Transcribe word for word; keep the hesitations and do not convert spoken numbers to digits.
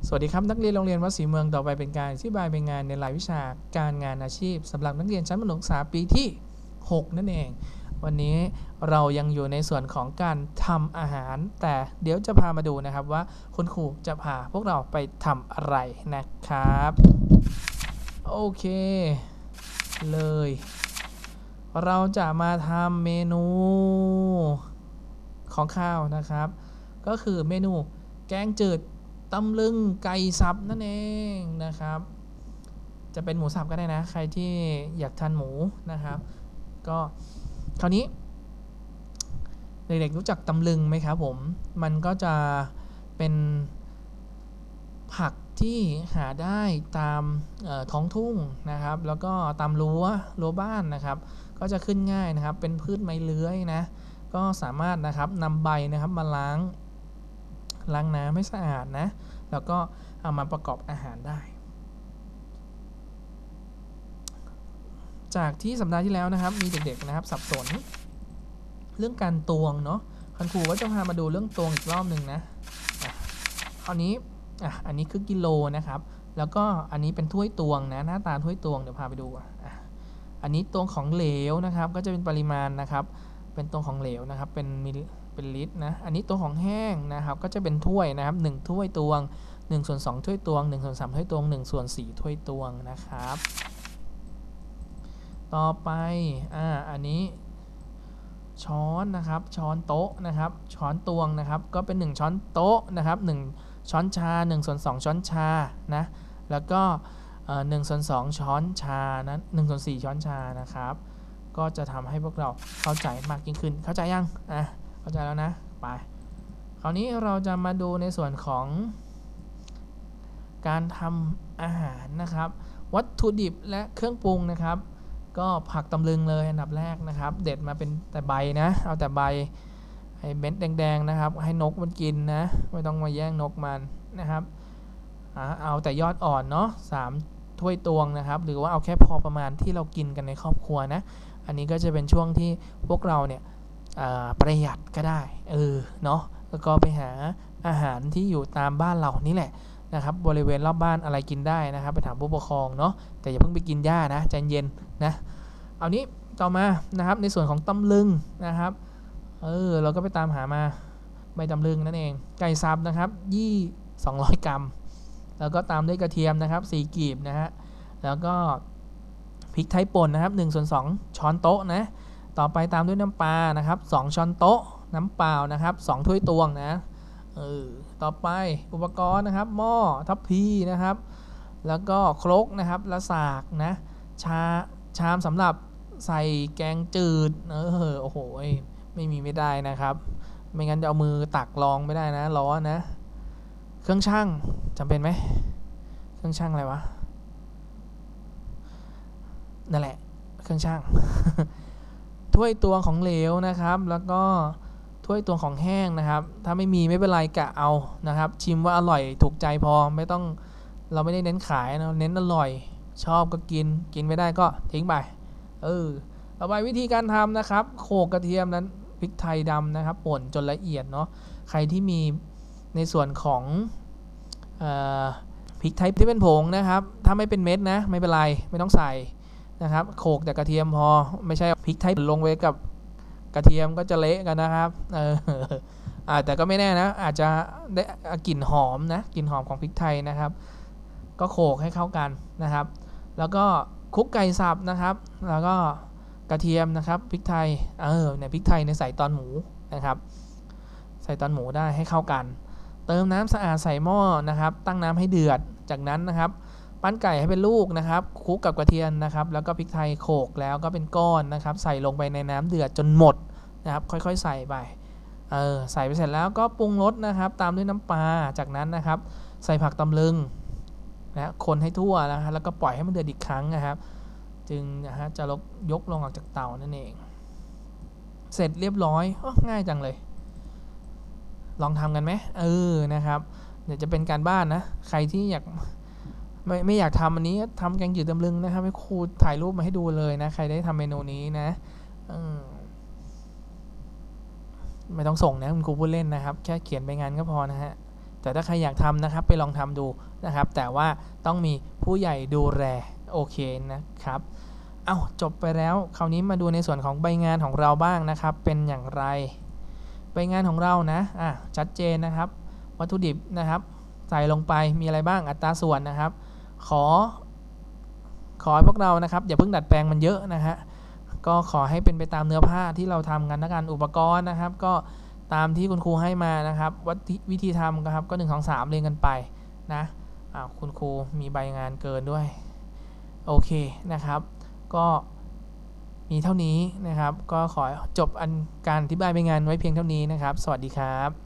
สวัสดีครับนักเรียนโรงเรียนวัดศรีเมืองต่อไปเป็นการอธิบายเป็นงานในรายวิชาการงานอาชีพสำหรับนักเรียนชั้นประถมศึกษาปีที่หกนั่นเองวันนี้เรายังอยู่ในส่วนของการทำอาหารแต่เดี๋ยวจะพามาดูนะครับว่าคุณครูจะพาพวกเราไปทำอะไรนะครับโอเคเลยเราจะมาทำเมนูของข้าวนะครับก็คือเมนูแกงจืดตำลึงไก่สับนั่นเองนะครับจะเป็นหมูสับก็ได้นะใครที่อยากทานหมูนะครับก็คราวนี้เด็กๆรู้จักตำลึงไหมครับผมมันก็จะเป็นผักที่หาได้ตามท้องทุ่งนะครับแล้วก็ตามรั้วรั้วบ้านนะครับก็จะขึ้นง่ายนะครับเป็นพืชไม้เลื้อยนะก็สามารถนะครับนำใบนะครับมาล้างล้างน้ำให้สะอาดนะแล้วก็เอามาประกอบอาหารได้จากที่สัปดาห์ที่แล้วนะครับมีเด็กๆนะครับสับสนเรื่องการตวงเนาะคุณครูก็จะพามาดูเรื่องตวงอีกรอบหนึ่งนะอ่ะคราวนี้อ่ะอันนี้คือกิโลนะครับแล้วก็อันนี้เป็นถ้วยตวงนะหน้าตาถ้วยตวงเดี๋ยวพาไปดูอ่ะอันนี้ตวงของเหลวนะครับก็จะเป็นปริมาณนะครับเป็นตวงของเหลวนะครับเป็นมิลเป็นลิตรนะอันนี้ตัวของแห้งนะครับก็จะเป็นถ้วยนะครับหนึ่งถ้วยตวงหนึ่งส่วนสองถ้วยตวงหนึ่งส่วนสามถ้วยตวงหนึ่งส่วนสี่ถ้วยตวงนะครับต่อไปอ่าอันนี้ช้อนนะครับช้อนโต๊ะนะครับช้อนตวงนะครับก็เป็นหนึ่งช้อนโต๊ะนะครับหนึ่งช้อนชาหนึ่งส่วนสองช้อนชานะแล้วก็หนึ่งส่วนสองช้อนชานั้นหนึ่งส่วนสี่ช้อนชานะครับก็จะทำให้พวกเราเข้าใจมากยิ่งขึ้นเข้าใจยังอ่ะเข้าใจแล้วนะไปคราวนี้เราจะมาดูในส่วนของการทำอาหารนะครับวัตถุดิบและเครื่องปรุงนะครับก็ผักตำลึงเลยอันดับแรกนะครับเด็ดมาเป็นแต่ใบนะเอาแต่ใบไอ้เม็ดแดงๆนะครับให้นกมันกินนะไม่ต้องมาแย่งนกมันนะครับเอาแต่ยอดอ่อนเนาะสามถ้วยตวงนะครับหรือว่าเอาแค่พอประมาณที่เรากินกันในครอบครัวนะอันนี้ก็จะเป็นช่วงที่พวกเราเนี่ยประหยัดก็ได้เออเนาะแล้วก็ไปหาอาหารที่อยู่ตามบ้านเรานี่แหละนะครับบริเวณรอบบ้านอะไรกินได้นะครับไปถามผู้ปกครองเนาะแต่อย่าเพิ่งไปกินหญ้านะใจเย็นนะเอานี้ต่อมานะครับในส่วนของตำลึงนะครับเออเราก็ไปตามหามาใบตำลึงนั่นเองไก่สับนะครับยี่สองร้อยกรัมแล้วก็ตามด้วยกระเทียมนะครับสี่กีบนะฮะแล้วก็พริกไทยป่นนะครับหนึ่งส่วนสองช้อนโต๊ะนะต่อไปตามด้วยน้ำปลานะครับสองช้อนโต๊ะน้ำเปล่านะครับสองถ้วยตวงนะเออต่อไปอุปกรณ์นะครับหม้อทัพพีนะครับแล้วก็ครกนะครับและสากนะชาชามสำหรับใส่แกงจืดเออโอ้โหไม่มีไม่ได้นะครับไม่งั้นจะเอามือตักลองไม่ได้นะร้อนนะเครื่องชั่งจำเป็นไหมเครื่องชั่งอะไรวะนั่นแหละเครื่องชั่ง ถ้วยตวงของเหลวนะครับแล้วก็ถ้วยตวงของแห้งนะครับถ้าไม่มีไม่เป็นไรกะเอานะครับชิมว่าอร่อยถูกใจพอไม่ต้องเราไม่ได้เน้นขายนะเน้นอร่อยชอบก็กินกินไม่ได้ก็ทิ้งไปเออต่อไปวิธีการทำนะครับโขลกกระเทียมนั้นพริกไทยดำนะครับป่นจนละเอียดเนาะใครที่มีในส่วนของเอ่อพริกไทยที่เป็นผงนะครับถ้าไม่เป็นเม็ดนะไม่เป็นไรไม่ต้องใส่นะครับโขลกแต่กระเทียมพอไม่ใช่พริกไทยลงไว้กับกระเทียมก็จะเละกันนะครับเอออ่าแต่ก็ไม่แน่นะอาจจะได้กลิ่นหอมนะกลิ่นหอมของพริกไทยนะครับก็โขลกให้เข้ากันนะครับแล้วก็คลุกไก่สับนะครับแล้วก็กระเทียมนะครับพริกไทยเออเนี่ยพริกไทยในใส่ตอนหมูนะครับใส่ตอนหมูได้ให้เข้ากันเติมน้ำสะอาดใส่หม้อนะครับตั้งน้ำให้เดือดจากนั้นนะครับปั้นไก่ให้เป็นลูกนะครับคลุกกับกระเทียมนะครับแล้วก็พริกไทยโขลกแล้วก็เป็นก้อนนะครับใส่ลงไปในน้ำเดือดจนหมดนะครับค่อยๆใส่ไปเออใส่ไปเสร็จแล้วก็ปรุงรสนะครับตามด้วยน้ำปลาจากนั้นนะครับใส่ผักตำลึงนะคนให้ทั่วนะฮะแล้วก็ปล่อยให้มันเดือดอีกครั้งนะครับจึงนะฮะจะยกลงออกจากเตานั่นเองเสร็จเรียบร้อยง่ายจังเลยลองทำกันไหมเออนะครับเดี๋ยวจะเป็นการบ้านนะใครที่อยากไม่ไม่อยากทำอันนี้ทำแกงจืดตำลึงนะครับให้ครูถ่ายรูปมาให้ดูเลยนะใครได้ทำเมนูนี้นะไม่ต้องส่งนะคุณครูพูดเล่นนะครับแค่เขียนไปงานก็พอนะฮะแต่ถ้าใครอยากทำนะครับไปลองทำดูนะครับแต่ว่าต้องมีผู้ใหญ่ดูแลโอเคนะครับเอาจบไปแล้วคราวนี้มาดูในส่วนของใบงานของเราบ้างนะครับเป็นอย่างไรใบงานของเรานะอ่ะชัดเจนนะครับวัตถุดิบนะครับใส่ลงไปมีอะไรบ้างอัตราส่วนนะครับขอขอให้พวกเรานะครับอย่าเพิ่งดัดแปลงมันเยอะนะฮะก็ขอให้เป็นไปตามเนื้อผ้าที่เราทำกันและกันอุปกรณ์นะครับก็ตามที่คุณครูให้มานะครับวิธีทำนะครับก็หนึ่ง สอง สามเรียงกันไปนะอ้าวคุณครูมีใบงานเกินด้วยโอเคนะครับก็มีเท่านี้นะครับก็ขอจบอันการอธิบายใบงานไว้เพียงเท่านี้นะครับสวัสดีครับ